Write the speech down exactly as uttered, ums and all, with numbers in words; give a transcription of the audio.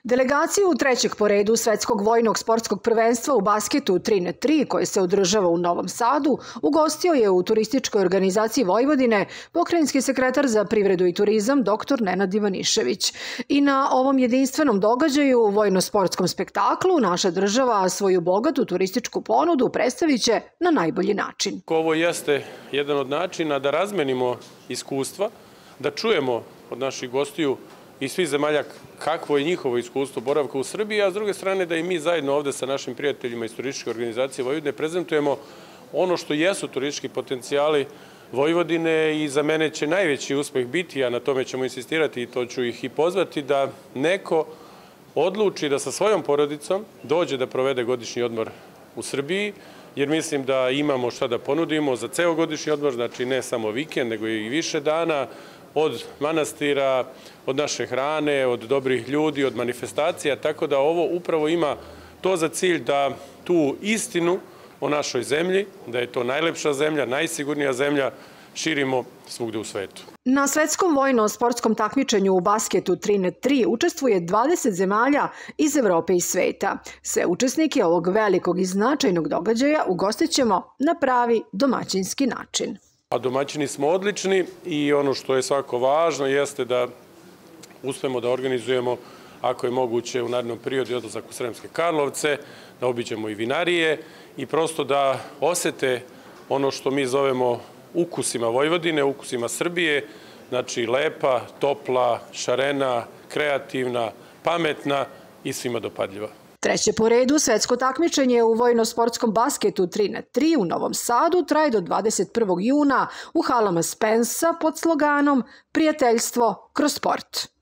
Delegaciju trećeg po redu Svetskog vojnog sportskog prvenstva u basketu tri na tri, koje se održava u Novom Sadu, ugostio je u turističkoj organizaciji Vojvodine pokrajinski sekretar za privredu i turizam dr Nenad Ivanišević. I na ovom jedinstvenom događaju, vojno-sportskom spektaklu, naša država svoju bogatu turističku ponudu predstavit će na najbolji način. Ovo jeste jedan od načina da razmenimo iskustva, da čujemo od naših gostiju i svih zemalja kakvo je njihovo iskustvo boravka u Srbiji, a s druge strane da i mi zajedno ovde sa našim prijateljima iz turističke organizacije Vojvodine prezentujemo ono što jesu turistički potencijali Vojvodine i za mene će najveći uspeh biti, a na tome ćemo insistirati i to ću ih i pozvati, da neko odluči da sa svojom porodicom dođe da provede godišnji odmor u Srbiji, jer mislim da imamo šta da ponudimo za ceo godišnji odmor, znači ne samo vikend, nego i više dana, od manastira, od naše hrane, od dobrih ljudi, od manifestacija, tako da ovo upravo ima to za cilj da tu istinu o našoj zemlji, da je to najlepša zemlja, najsigurnija zemlja, širimo svugde u svetu. Na svetskom vojno-sportskom takmičenju u basketu tri na tri učestvuje dvadeset zemalja iz Evrope i sveta. Sve učesnike ovog velikog i značajnog događaja ugostit ćemo na pravi domaćinski način. A domaćini smo odlični i ono što je svako važno jeste da uspemo da organizujemo, ako je moguće u narednom periodu, odlazak u Sremske Karlovce, da obiđemo i vinarije i prosto da osete ono što mi zovemo ukusima Vojvodine, ukusima Srbije, znači lepa, topla, šarena, kreativna, pametna i svima dopadljiva. Treće po redu svetsko takmičenje u vojno-sportskom basketu tri na tri u Novom Sadu traje do dvadeset prvog juna u halama Spensa pod sloganom Prijateljstvo kroz sport.